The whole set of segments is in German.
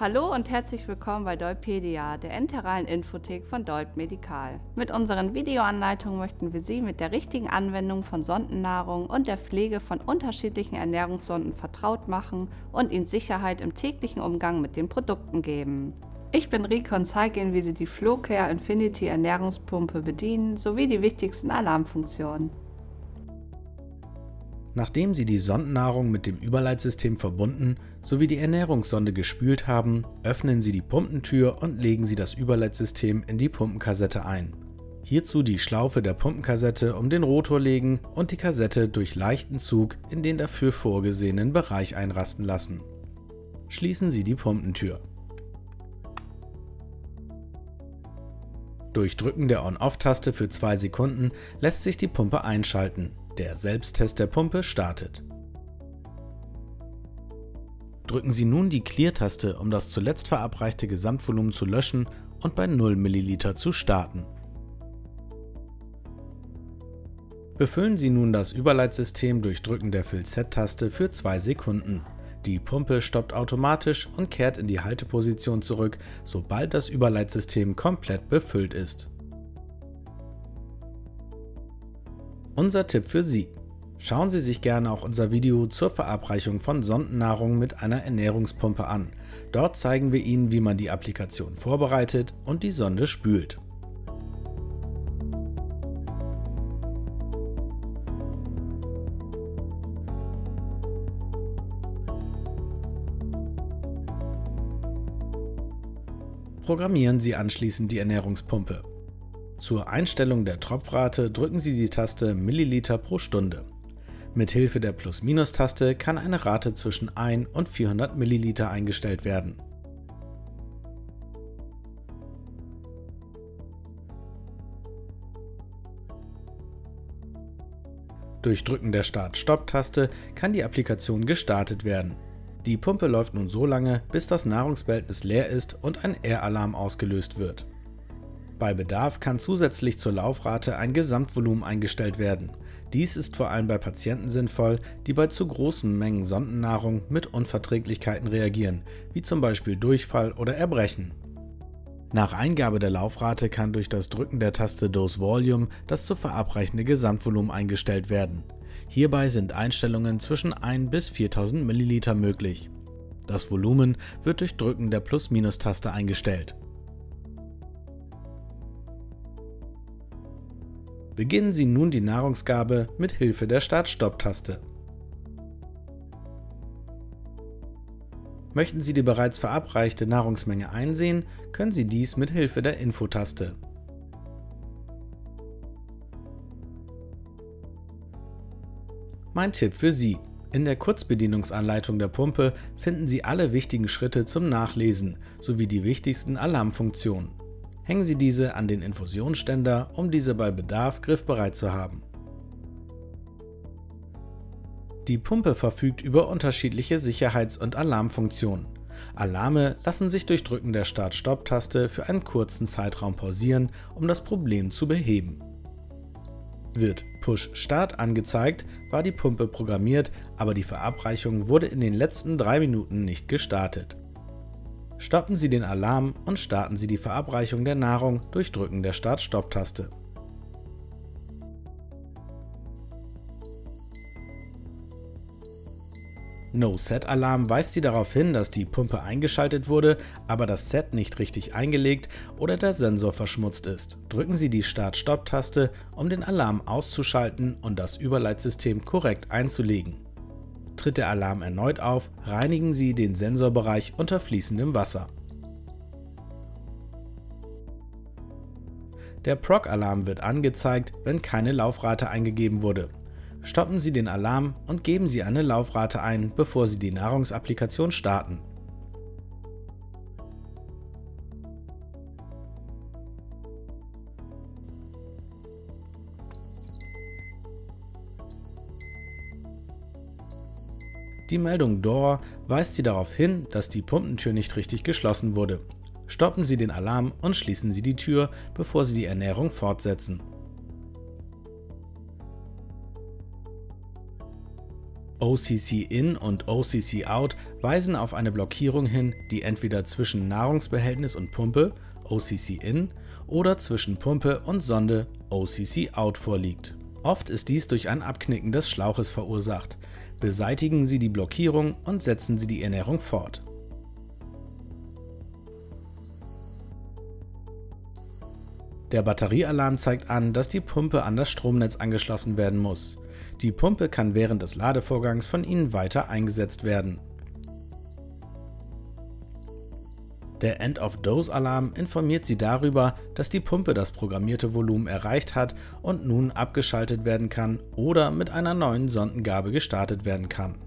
Hallo und herzlich willkommen bei Dolpedia, der enteralen Infothek von Dolp Medical. Mit unseren Videoanleitungen möchten wir Sie mit der richtigen Anwendung von Sondennahrung und der Pflege von unterschiedlichen Ernährungssonden vertraut machen und Ihnen Sicherheit im täglichen Umgang mit den Produkten geben. Ich bin Rike und zeige Ihnen, wie Sie die Flowcare Infinity Ernährungspumpe bedienen, sowie die wichtigsten Alarmfunktionen. Nachdem Sie die Sondennahrung mit dem Überleitsystem verbunden sowie die Ernährungssonde gespült haben, öffnen Sie die Pumpentür und legen Sie das Überleitsystem in die Pumpenkassette ein. Hierzu die Schlaufe der Pumpenkassette um den Rotor legen und die Kassette durch leichten Zug in den dafür vorgesehenen Bereich einrasten lassen. Schließen Sie die Pumpentür. Durch Drücken der On-Off-Taste für 2 Sekunden lässt sich die Pumpe einschalten. Der Selbsttest der Pumpe startet. Drücken Sie nun die Clear-Taste, um das zuletzt verabreichte Gesamtvolumen zu löschen und bei 0 ml zu starten. Befüllen Sie nun das Überleitsystem durch Drücken der Fill-Set-Taste für 2 Sekunden. Die Pumpe stoppt automatisch und kehrt in die Halteposition zurück, sobald das Überleitsystem komplett befüllt ist. Unser Tipp für Sie: Schauen Sie sich gerne auch unser Video zur Verabreichung von Sondennahrung mit einer Ernährungspumpe an. Dort zeigen wir Ihnen, wie man die Applikation vorbereitet und die Sonde spült. Programmieren Sie anschließend die Ernährungspumpe. Zur Einstellung der Tropfrate drücken Sie die Taste Milliliter pro Stunde. Mit Hilfe der Plus-Minus-Taste kann eine Rate zwischen 1 und 400 Milliliter eingestellt werden. Durch Drücken der Start-Stopp-Taste kann die Applikation gestartet werden. Die Pumpe läuft nun so lange, bis das Nahrungsbehältnis leer ist und ein Air-Alarm ausgelöst wird. Bei Bedarf kann zusätzlich zur Laufrate ein Gesamtvolumen eingestellt werden. Dies ist vor allem bei Patienten sinnvoll, die bei zu großen Mengen Sondennahrung mit Unverträglichkeiten reagieren, wie zum Beispiel Durchfall oder Erbrechen. Nach Eingabe der Laufrate kann durch das Drücken der Taste Dose Volume das zu verabreichende Gesamtvolumen eingestellt werden. Hierbei sind Einstellungen zwischen 1 bis 4000 Milliliter möglich. Das Volumen wird durch Drücken der Plus-Minus-Taste eingestellt. Beginnen Sie nun die Nahrungsgabe mit Hilfe der Start-Stopp-Taste. Möchten Sie die bereits verabreichte Nahrungsmenge einsehen, können Sie dies mit Hilfe der Info-Taste. Mein Tipp für Sie: In der Kurzbedienungsanleitung der Pumpe finden Sie alle wichtigen Schritte zum Nachlesen sowie die wichtigsten Alarmfunktionen. Hängen Sie diese an den Infusionsständer, um diese bei Bedarf griffbereit zu haben. Die Pumpe verfügt über unterschiedliche Sicherheits- und Alarmfunktionen. Alarme lassen sich durch Drücken der Start-Stopp-Taste für einen kurzen Zeitraum pausieren, um das Problem zu beheben. Wird Push-Start angezeigt, war die Pumpe programmiert, aber die Verabreichung wurde in den letzten 3 Minuten nicht gestartet. Stoppen Sie den Alarm und starten Sie die Verabreichung der Nahrung durch Drücken der Start-Stopp-Taste. No-Set-Alarm weist Sie darauf hin, dass die Pumpe eingeschaltet wurde, aber das Set nicht richtig eingelegt oder der Sensor verschmutzt ist. Drücken Sie die Start-Stopp-Taste, um den Alarm auszuschalten und das Überleitsystem korrekt einzulegen. Tritt der Alarm erneut auf, reinigen Sie den Sensorbereich unter fließendem Wasser. Der Proc-Alarm wird angezeigt, wenn keine Laufrate eingegeben wurde. Stoppen Sie den Alarm und geben Sie eine Laufrate ein, bevor Sie die Nahrungsapplikation starten. Die Meldung Door weist Sie darauf hin, dass die Pumpentür nicht richtig geschlossen wurde. Stoppen Sie den Alarm und schließen Sie die Tür, bevor Sie die Ernährung fortsetzen. OCC In und OCC Out weisen auf eine Blockierung hin, die entweder zwischen Nahrungsbehältnis und Pumpe OCC In oder zwischen Pumpe und Sonde OCC Out vorliegt. Oft ist dies durch ein Abknicken des Schlauches verursacht. Beseitigen Sie die Blockierung und setzen Sie die Ernährung fort. Der Batteriealarm zeigt an, dass die Pumpe an das Stromnetz angeschlossen werden muss. Die Pumpe kann während des Ladevorgangs von Ihnen weiter eingesetzt werden. Der End-of-Dose-Alarm informiert Sie darüber, dass die Pumpe das programmierte Volumen erreicht hat und nun abgeschaltet werden kann oder mit einer neuen Sondengabe gestartet werden kann.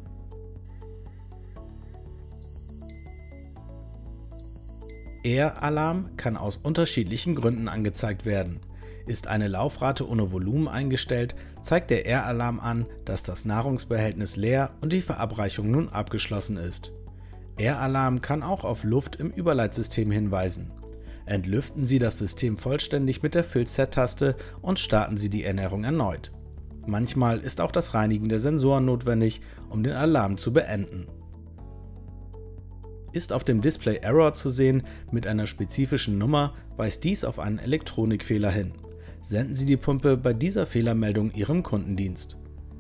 Air-Alarm kann aus unterschiedlichen Gründen angezeigt werden. Ist eine Laufrate ohne Volumen eingestellt, zeigt der Air-Alarm an, dass das Nahrungsbehältnis leer und die Verabreichung nun abgeschlossen ist. Air-Alarm kann auch auf Luft im Überleitsystem hinweisen. Entlüften Sie das System vollständig mit der Fill-Set-Taste und starten Sie die Ernährung erneut. Manchmal ist auch das Reinigen der Sensoren notwendig, um den Alarm zu beenden. Ist auf dem Display Error zu sehen mit einer spezifischen Nummer, weist dies auf einen Elektronikfehler hin. Senden Sie die Pumpe bei dieser Fehlermeldung Ihrem Kundendienst.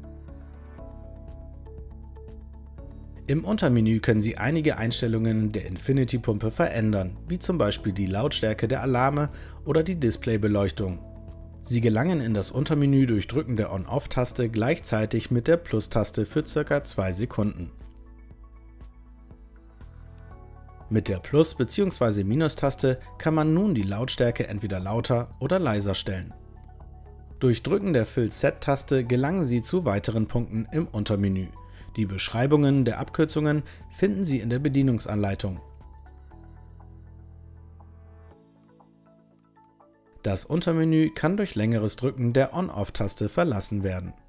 Im Untermenü können Sie einige Einstellungen der Infinity-Pumpe verändern, wie zum Beispiel die Lautstärke der Alarme oder die Displaybeleuchtung. Sie gelangen in das Untermenü durch Drücken der On-Off-Taste gleichzeitig mit der Plus-Taste für ca. 2 Sekunden. Mit der Plus- bzw. Minus-Taste kann man nun die Lautstärke entweder lauter oder leiser stellen. Durch Drücken der Fill-Set-Taste gelangen Sie zu weiteren Punkten im Untermenü. Die Beschreibungen der Abkürzungen finden Sie in der Bedienungsanleitung. Das Untermenü kann durch längeres Drücken der On-Off-Taste verlassen werden.